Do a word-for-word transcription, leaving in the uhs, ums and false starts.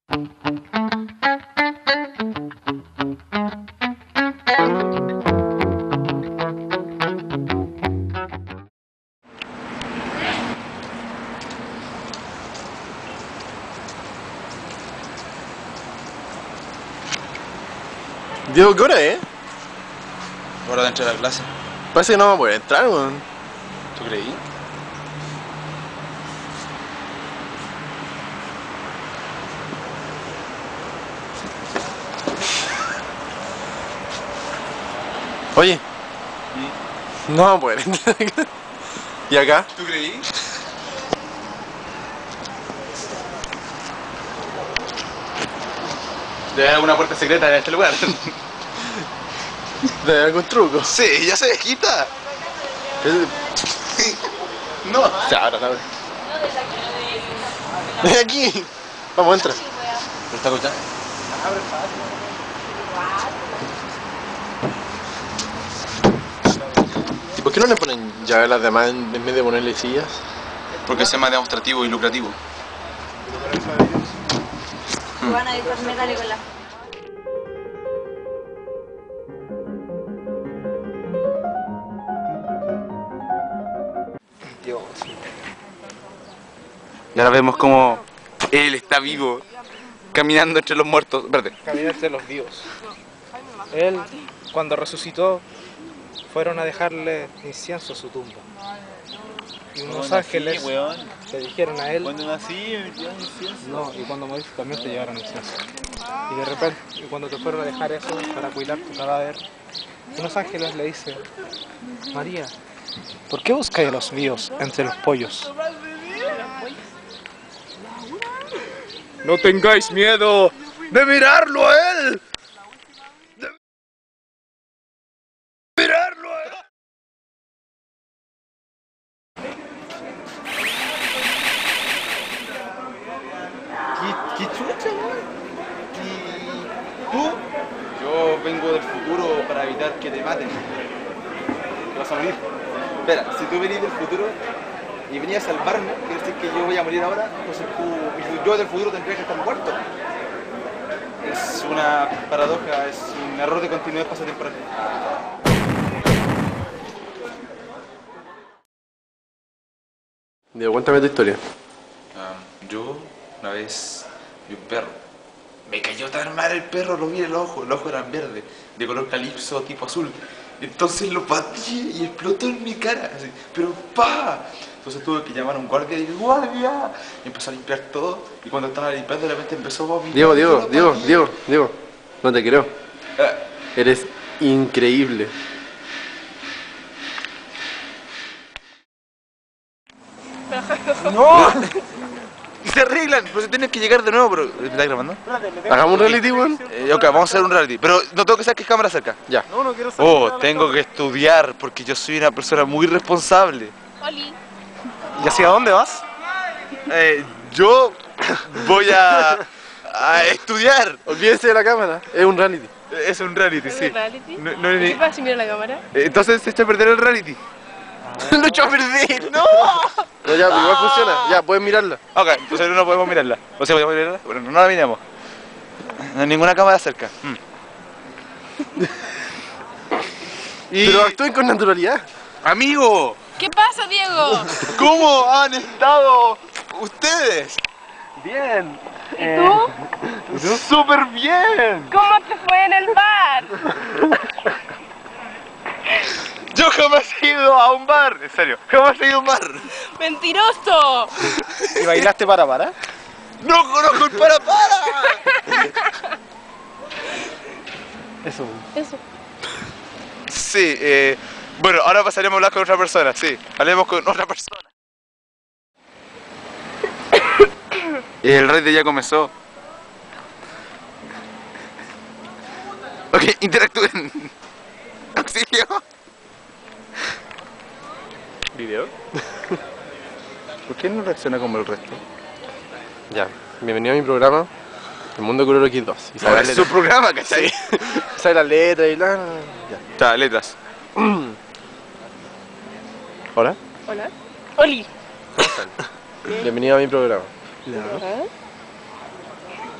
Diego, ¿qué hora es? Hora de entrar a la clase. Parece que no vamos a poder entrar, weón. ¿Tú creí? Oye, ¿Y? no vamos a poder entrar. ¿Y acá? ¿Tú creí? Debe haber alguna puerta secreta en este lugar. ¿De algún truco? Sí, ya se quita. No. Se abre, se abre. Ven aquí. Vamos, entra. ¿Pero está escuchando? ¿Y por qué no le ponen llave a las demás en en vez de ponerle sillas? Porque sea más demostrativo y lucrativo. Van a dejarme dale con la... Dios. Y ahora vemos como él está vivo, caminando entre los muertos. Espérate. Caminar entre los vivos. Él, cuando resucitó, fueron a dejarle incienso a su tumba. Y unos ángeles le dijeron a él... Cuando nací me metieron incienso. No, y cuando moriste también te llevaron incienso. Y de repente, y cuando te fueron a dejar eso para cuidar tu cadáver, unos ángeles le dicen: María, ¿por qué buscáis a los vivos entre los pollos? No tengáis miedo de mirarlo a él. De mirarlo a él. ¿Qué, qué chucha, weón? ¿Y tú? Yo vengo del futuro para evitar que te maten. Que vas a morir. Espera, si tú venís del futuro y venías a salvarme, quiere decir que yo voy a morir ahora, entonces tú, y yo del futuro tendría que estar muerto. Es una paradoja, es un error de continuidad espacio-temporal. Diego, cuéntame tu historia. Um, yo una vez vi un perro. Me cayó tan mal el perro, lo vi en el ojo, el ojo era verde, de color calipso tipo azul. Entonces lo pateé y explotó en mi cara, así, pero ¡pa! Entonces tuve que llamar a un guardia y dije, ¡guardia! Y empezó a limpiar todo, y cuando estaba limpiando de repente empezó a vomitar. Diego, Diego, Yo lo Diego, pateé. Diego, Diego. No te creo. Eh, Eres increíble. ¡No! Se arreglan, pero se tienen que llegar de nuevo, pero... ¿Me estás grabando? Hagamos un reality, weón. Eh, ok, vamos a hacer un reality, pero no tengo que saber qué cámara cerca. Ya. No, no quiero saber. Oh, tengo que estudiar porque yo soy una persona muy responsable. Oli. ¿Y hacia dónde vas? Eh, yo voy a, a estudiar. Olvídense de la cámara. Es un reality. Es un reality, sí. ¿Es reality? No, no, ¿Qué ni- pasa si miro la cámara? eh, Entonces se echa a perder el reality. Lo echó a perder, no. No, ya, igual funciona. Ya, puedes mirarla. Ok, entonces no podemos mirarla. O sea, podemos mirarla. Bueno, no la miramos. No hay ninguna cámara cerca. Mm. Y... Pero actúen con naturalidad. amigo, ¿Qué pasa, Diego? ¿cómo han estado ustedes? Bien. ¿Y tú? ¡Súper bien! ¿Cómo te fue en el bar? Yo jamás he ido a un bar, en serio, jamás he ido a un bar. ¡Mentiroso! ¿Y bailaste para para? ¡No conozco el para para! Eso. Eso. Sí, eh, bueno, ahora pasaremos a hablar con otra persona, sí, hablemos con otra persona. El raid ya comenzó. Ok, interactúen. Auxilio. ¿Video? ¿Por qué no reacciona como el resto? Ya, bienvenido a mi programa, El Mundo Color X dos. Y No, sale la es letra. su programa, ¿cachai? Sale la letra y la... Ya. Está, letras. Hola. Hola. Oli. ¿Cómo están? Bienvenido a mi programa. Ajá.